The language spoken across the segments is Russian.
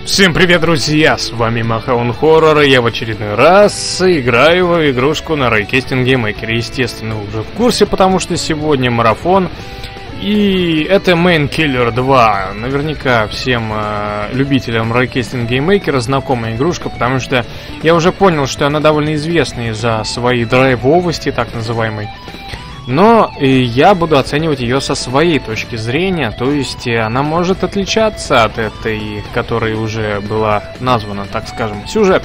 Всем привет, друзья! С вами Махан Хоррор, и я в очередной раз играю в игрушку на Raycasting GameMaker. Естественно, вы уже в курсе, потому что сегодня марафон. И это Main Killer 2. Наверняка всем любителям Raycasting GameMaker знакомая игрушка, потому что я уже понял, что она довольно известна из-за своей драйвовости, так называемой. Но я буду оценивать ее со своей точки зрения, то есть она может отличаться от этой, которая уже была названа, так скажем, сюжет.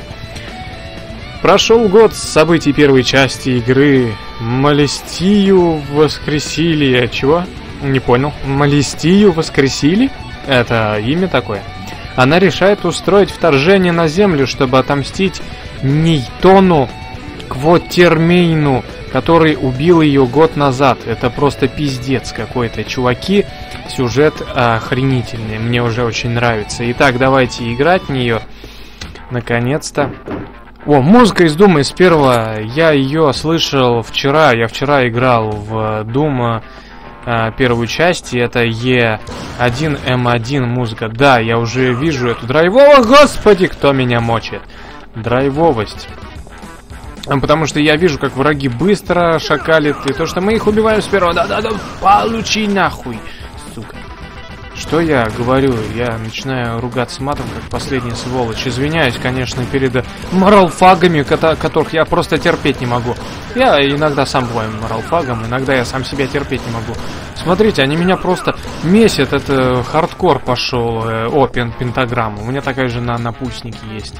Прошел год с событий первой части игры. Малестию воскресили. Чего? Не понял. Малестию воскресили? Это имя такое. Она решает устроить вторжение на Землю, чтобы отомстить Нейтону Квотермейну, который убил ее год назад. Это просто пиздец какой-то, чуваки. Сюжет охренительный, мне уже очень нравится. Итак, давайте играть в нее. Наконец-то. О, музыка из Дума, из первого. Я ее слышал вчера. Я вчера играл в Дума первую часть. И это Е1М1 музыка. Да, я уже вижу эту драйвовость. Господи, кто меня мочит. Драйвовость. Потому что я вижу, как враги быстро шакалят, и то, что мы их убиваем с первого. Да-да-да, получи нахуй, сука. Что я говорю? Я начинаю ругаться матом, как последний сволочь. Извиняюсь, конечно, перед моралфагами, которых я просто терпеть не могу. Я иногда сам бываю моралфагом, иногда я сам себя терпеть не могу. Смотрите, они меня просто месят, это хардкор пошел. О, пентаграмма. У меня такая же на напульснике есть.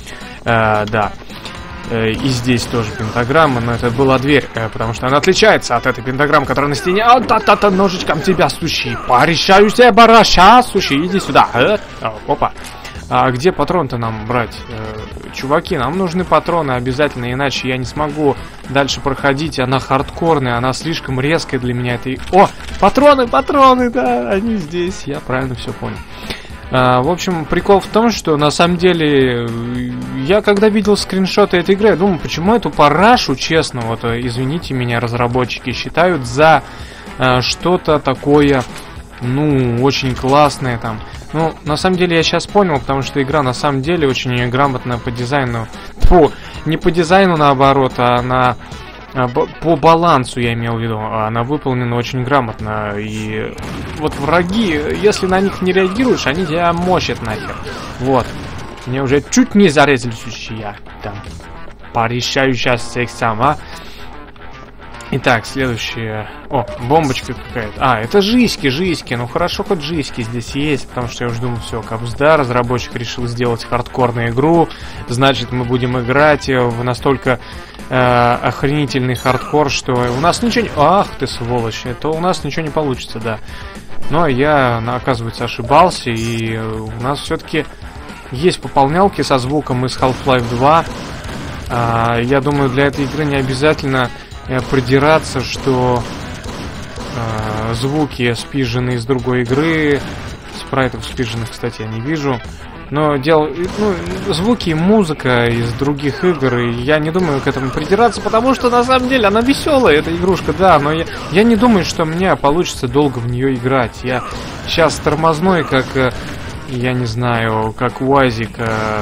Да. И здесь тоже пентаграмма, но это была дверь, потому что она отличается от этой пентаграммы, которая на стене. Та-та-та, ножичком тебя, сущий. Порешаю тебя, бараша, сущий, иди сюда. Опа. А где патрон-то нам брать? Чуваки, нам нужны патроны обязательно, иначе я не смогу дальше проходить. Она хардкорная, она слишком резкая для меня. О, патроны, да, они здесь. Я правильно все понял. В общем, прикол в том, что на самом деле я когда видел скриншоты этой игры, я думаю, почему эту парашу, честно, вот извините меня, разработчики, считают за что-то такое, ну, очень классное там. Ну, на самом деле я сейчас понял, потому что игра на самом деле очень грамотно по дизайну. Фу, не по дизайну наоборот, а по балансу я имел в виду. Она выполнена очень грамотно. И вот враги, если на них не реагируешь, они тебя мочат нахер. Вот. Мне уже чуть не зарезали, я там порешаю сейчас всех сам, а. Итак, следующее. О, бомбочка какая-то. Это жиськи. Ну хорошо, хоть жиськи здесь есть, потому что я уже думал, все, капсда, разработчик решил сделать хардкорную игру. Значит, мы будем играть в настолько охренительный хардкор, что у нас ничего не... Ах ты сволочь, это у нас ничего не получится, да. Но я, оказывается, ошибался, и у нас все-таки есть пополнялки со звуком из Half-Life 2. Я думаю, для этой игры не обязательно придираться, что звуки спижены из другой игры. Спрайтов спиженных, кстати, я не вижу. Но звуки и музыка из других игр, и я не думаю к этому придираться, потому что на самом деле она веселая, эта игрушка, да, но я не думаю, что мне получится долго в нее играть. Я сейчас тормозной, как, я не знаю, как УАЗик,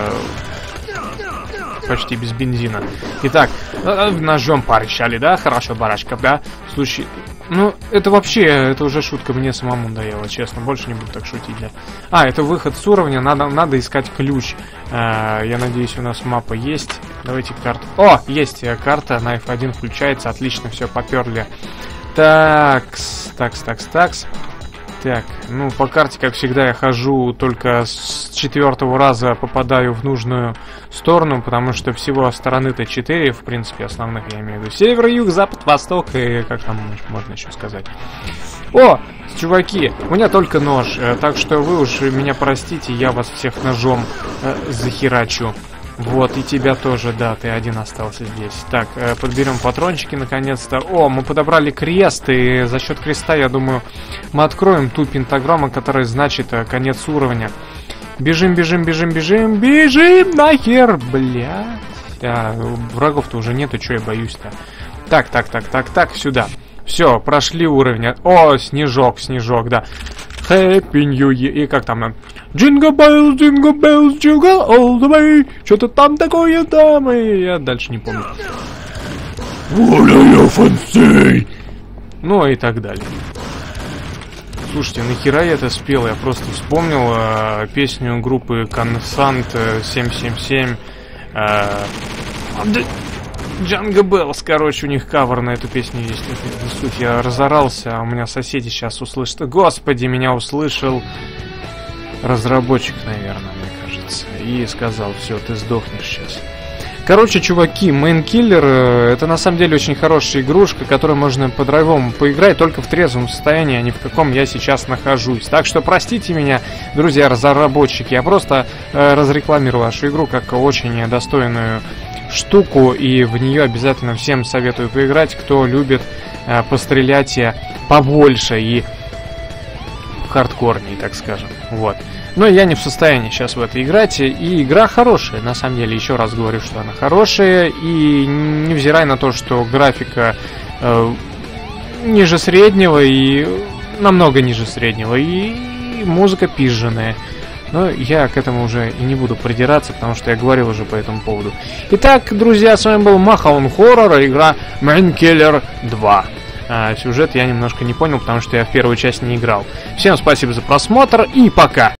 почти без бензина. Итак, ножом порешали, да? Хорошо, барашка, да? Слушай, ну, это вообще, это уже шутка мне самому надоело, честно. Больше не буду так шутить, да. Это выход с уровня, надо искать ключ. Я надеюсь, у нас мапа есть. Давайте карту. О, есть карта, на F1 включается, отлично, все, поперли. Такс. Так, ну, по карте, как всегда, я хожу только с 4-го раза попадаю в нужную сторону, потому что всего стороны-то 4, в принципе, основных, я имею в виду. Север, юг, запад, восток, и как там можно еще сказать. О, чуваки, у меня только нож, так что вы уж меня простите, я вас всех ножом захерачу. Вот, и тебя тоже, да, ты один остался здесь. Так, подберем патрончики наконец-то. О, мы подобрали крест, и за счет креста, я думаю, мы откроем ту пентаграмму, которая значит конец уровня. Бежим нахер, блядь. Врагов-то уже нету, что я боюсь-то. Так, сюда. Все, прошли уровень. О, снежок, да. Happy New Year. И как там? Jingle bells, jingle all the way. Что-то там такое, дамы. Я дальше не помню. Ну и так далее. Слушайте, нахера я это спел? Я просто вспомнил песню группы Консант 777. Джанго Беллс, короче, у них кавер на эту песню есть. Это не суть, я разорался, а у меня соседи сейчас услышат. Господи, меня услышал разработчик, наверное, мне кажется. И сказал, все, ты сдохнешь сейчас. Короче, чуваки, Main Killer это на самом деле очень хорошая игрушка, которую можно по-драйвому поиграть только в трезвом состоянии, а не в каком я сейчас нахожусь. Так что простите меня, друзья, разработчики, я просто разрекламирую вашу игру как очень достойную штуку, и в нее обязательно всем советую поиграть, кто любит пострелять побольше и хардкорней, так скажем. Вот. Но я не в состоянии сейчас в это играть, и игра хорошая, на самом деле, еще раз говорю, что она хорошая, и невзирая на то, что графика ниже среднего, и намного ниже среднего, и музыка пизженая. Но я к этому уже и не буду придираться, потому что я говорил уже по этому поводу. Итак, друзья, с вами был Маха On Horror, игра Main Killer 2. Сюжет я немножко не понял, потому что я в первую часть не играл. Всем спасибо за просмотр и пока!